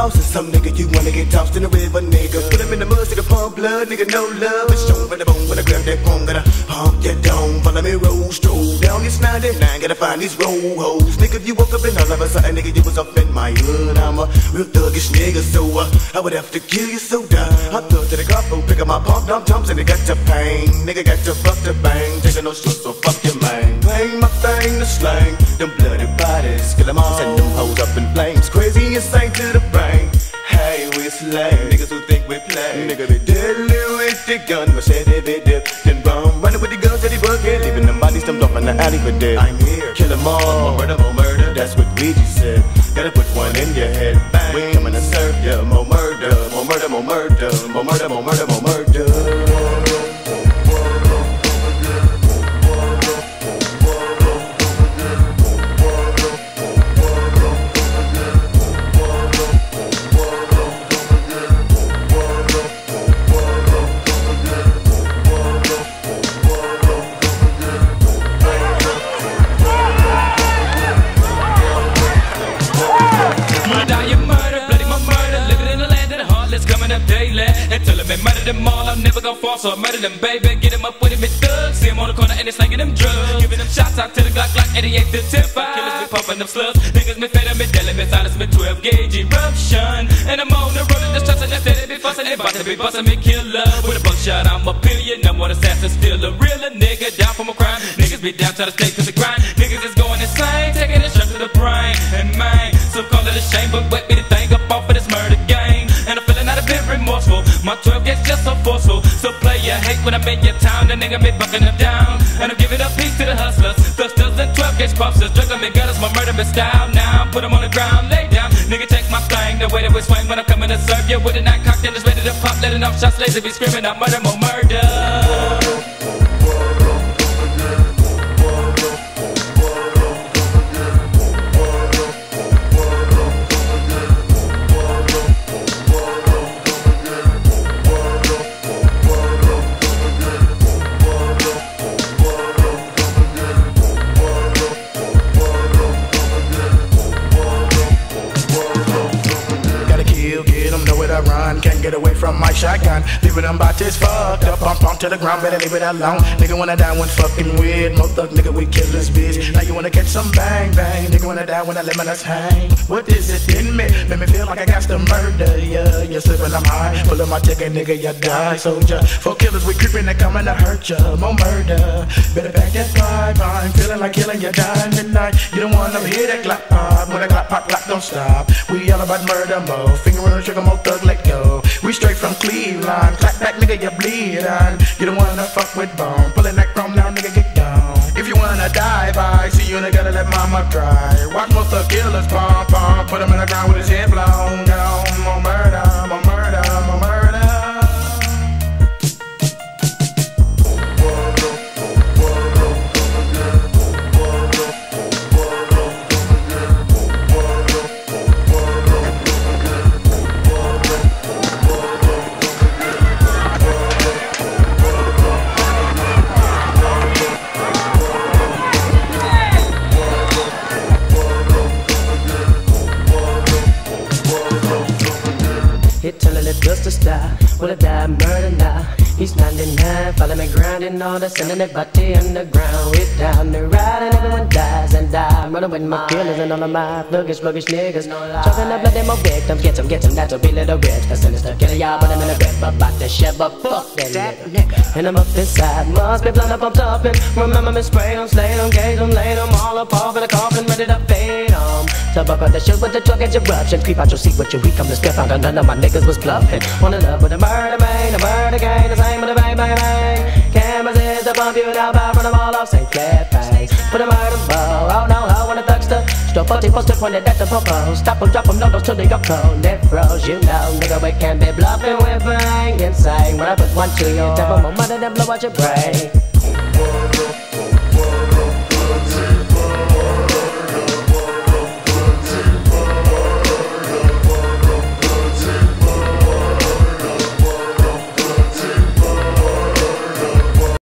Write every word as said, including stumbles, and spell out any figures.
lost. And some nigga you wanna get tossed in the river, nigga. Put him in the mud, see the pump blood, nigga, no love. It's strong for the bone when I grab that phone. Gotta pump your dome, follow me, roll, stroll down this ninety-nine. Gotta find these roll hoes. Nigga, if you woke up and all of a sudden, nigga, you was up in my hood. I'm a real thuggish nigga, so uh, I would have to kill you so die. I thug to the couple, pick up my pump, dump, dumps, and they got to pain. Nigga got to fuck the bang, taking no shit, so fuck your man. Bang my thing to slang, them bloody bodies, kill them all, send them hoes up in flames. Crazy insane to the brain. Hey, we slay niggas who think we play. Nigga be deadly with the gun, but say they be dip, then bum. Running with the guns that he bucket, leaving them bodies dumped off in the alley for dead. I'm here, kill them all, more murder, more murder. That's what Ouija said. Gotta put one in your head, bang. We coming to serve ya, more murder, more murder, more murder, more murder, more murder, more murder. Until I murder them all, I'm never gonna fall, so I murder them, baby. Get them up with him, it's thugs. See him on the corner and they slanging them drugs. Giving them shots out to the Glock, Glock eighty-eight to tip five. Killers be pumping them slugs. Niggas been fed up, been dealing, been silence, been twelve gauge eruption. And I'm on the road to destruction, they say they be fussing, they bout to be busting me, killer. With a buckshot, I'm a pillion. Number one assassin, still a realer nigga. Down from a crime, niggas be down, try to stay to the grind. Niggas is going insane, taking it straight to the brain. And man, some call it a shame, but wet me the thing up off of this murder game. And I'm feeling not a bit remorseful. My twelve gets just so forceful. So play your hate when I'm in your town. The nigga be bucking them down. And I'm giving up peace to the hustlers. Thusters and twelve gauge popsters. Juggling me gutters, my murder style. Now put them on the ground, lay down. Nigga take my thing, the way that we swing when I'm coming to serve you. With a nine cocked and it's ready to pop. Letting off shots, lazy be screaming out murder, more murder. Can't get away from my shotgun. Leaving them bodies fucked up, pump on to the ground, better leave it alone. Nigga wanna die when fucking weird. Mo thug nigga, we kill this bitch. Now you wanna catch some bang bang. Nigga wanna die when I let us hang. What is it in me? Make me feel like I got to murder ya. Yeah, you're slipping, I'm high. Pull up my ticket, nigga, you die, soldier. For killers, we creeping, they coming to hurt ya. More murder. Better pack that vibe. I'm feeling like killing you, dying midnight. You don't wanna hear that clap pop. When that clap pop, clap don't stop. We all about murder, mo. Finger on the trigger, mo thug, let go. We straight from Cleveland, clap back nigga, you bleed on. You don't wanna fuck with bone, pulling that chrome now, nigga, get down. If you wanna die by, see you ain't gotta let mama cry. Watch most of the killers pump, pump, put him in the ground with his head blown down. More murder, more murder, more murder. Telling it just to stop. Will I die, murder now? He's ninety-nine, follow me grinding all the sending that body underground. We're down the ride and everyone dies and die. I'm running with my killers and all of my thuggish, sluggish niggas. Choking up blood in my victims, get them, get them, that's a be little rich. The sinister killer, y'all, but I'm in a grip about to shit, but fuck that nigga. And I'm up inside, must be blood up, I'm topping. Remember me spray them, slay them, gauge them, lay them all up off in the coffin, ready to fade them. So buck up the shit with the truck and eruption. Creep out your seat with your weak, come to step out and none of my niggas was bluffing. Wanna love with a murder man, a murder gang, the same with a bang bang bang. Cameras is to bump you down, by run them all off, say flat face. Put a murder ball, oh no, I wanna thugster. Still forty posted pointed at the popo. Stop them, drop them, no, those till they go cold. Death froze, you know, nigga, we can't be bluffing with bang insane. When I put one to your tap, I'm gonna blow out your brain.